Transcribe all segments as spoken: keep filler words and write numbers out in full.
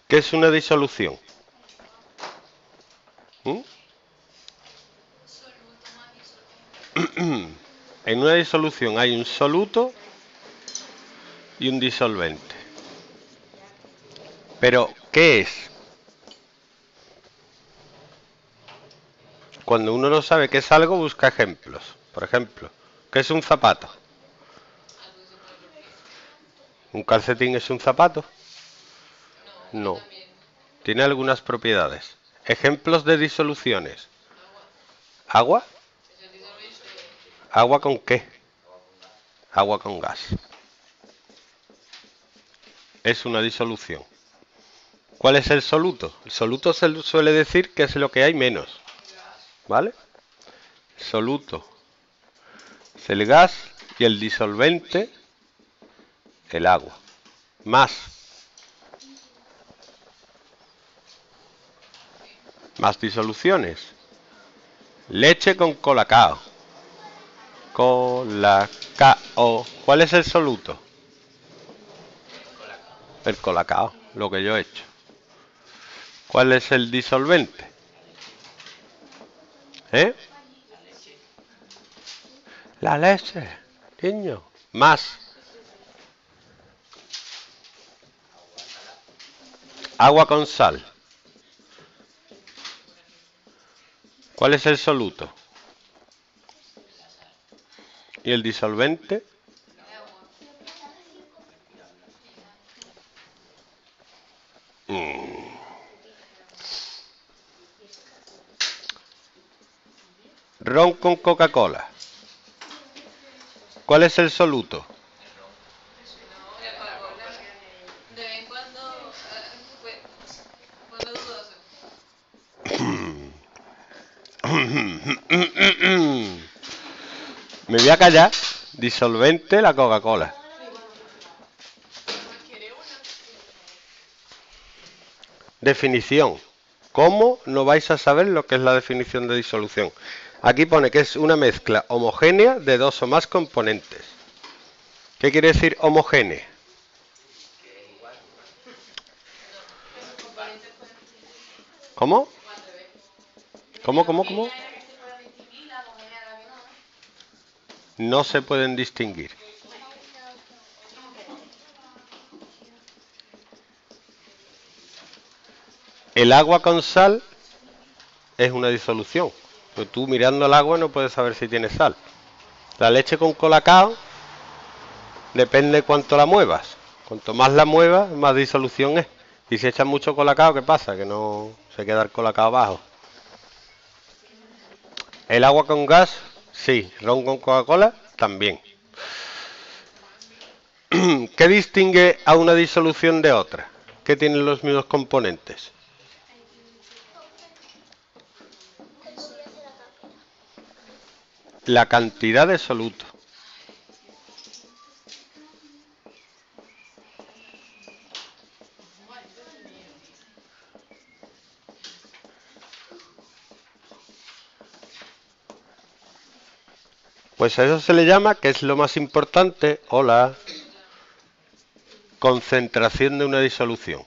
¿Qué es una disolución? ¿Mm? En una disolución hay un soluto y un disolvente. Pero, ¿qué es? Cuando uno no sabe qué es algo, busca ejemplos. Por ejemplo, ¿qué es un zapato? ¿Un calcetín es un zapato? No. Tiene algunas propiedades. Ejemplos de disoluciones. ¿Agua? ¿Agua con qué? Agua con gas. Es una disolución. ¿Cuál es el soluto? El soluto se suele decir que es lo que hay menos. ¿Vale? Soluto es el gas y el disolvente el agua. Más. Más disoluciones. Leche con colacao. Colacao. ¿Cuál es el soluto? El colacao, lo que yo he hecho. ¿Cuál es el disolvente? ¿Eh? La leche, niño. Más. Agua con sal. ¿Cuál es el soluto? ¿Y el disolvente? Mm. Ron con Coca-Cola. ¿Cuál es el soluto? Me voy a callar. Disolvente la Coca-Cola. Definición. ¿Cómo no vais a saber lo que es la definición de disolución? Aquí pone que es una mezcla homogénea de dos o más componentes. ¿Qué quiere decir homogénea? ¿Cómo? ¿Cómo, cómo, cómo? No se pueden distinguir. El agua con sal es una disolución. Pero tú mirando el agua no puedes saber si tiene sal. La leche con colacao depende de cuánto la muevas. Cuanto más la muevas, más disolución es. Y si echas mucho colacao, ¿qué pasa? Que no se queda el colacao abajo. El agua con gas, sí. Ron con Coca-Cola, también. ¿Qué distingue a una disolución de otra? ¿Qué tienen los mismos componentes? La cantidad de soluto. Pues a eso se le llama, que es lo más importante, hola, concentración de una disolución.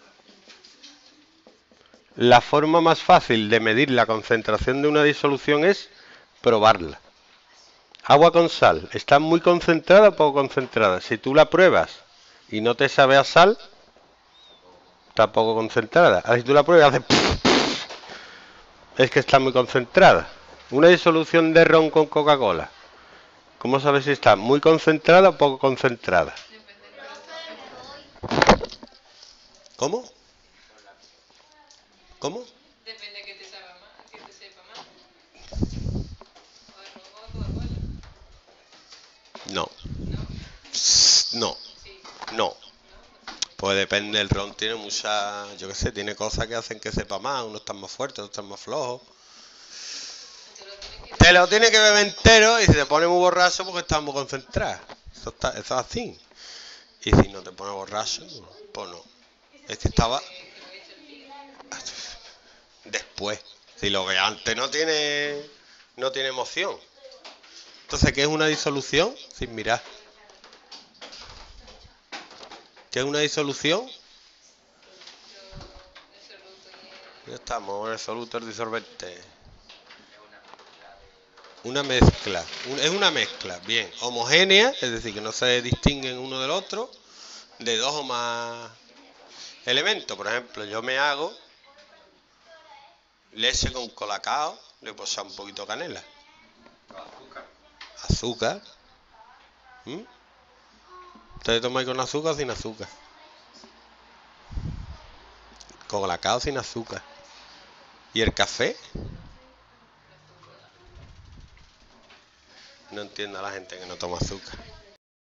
La forma más fácil de medir la concentración de una disolución es probarla. Agua con sal, ¿está muy concentrada o poco concentrada? Si tú la pruebas y no te sabe a sal, está poco concentrada. Ahora si tú la pruebas y haces... es que está muy concentrada. Una disolución de ron con Coca-Cola, ¿cómo sabes si está muy concentrada o poco concentrada? ¿Cómo? ¿Cómo? Depende que te sepa más, que te sepa más. No. No. No. Pues depende, el ron tiene mucha, yo qué sé, tiene cosas que hacen que sepa más, unos están más fuertes, otros están más flojos. Te lo tiene que beber entero y si te pone muy borracho porque estás muy concentrado. Eso está, eso es así. Y si no te pone borracho, pues no. Es que estaba... Después. Si lo que antes no tiene... No tiene emoción. Entonces, ¿qué es una disolución? Sin mirar. ¿Qué es una disolución? Ya estamos en el solutor disolvente. Una mezcla. Un- es una mezcla, bien, homogénea, es decir, que no se distinguen uno del otro, de dos o más elementos. Por ejemplo, yo me hago leche con colacao, le puedo echar un poquito de canela, azúcar. ¿Mm? ¿Ustedes tomáis con azúcar o sin azúcar? Con colacao sin azúcar. ¿Y el café? No entiendo a la gente que no toma azúcar.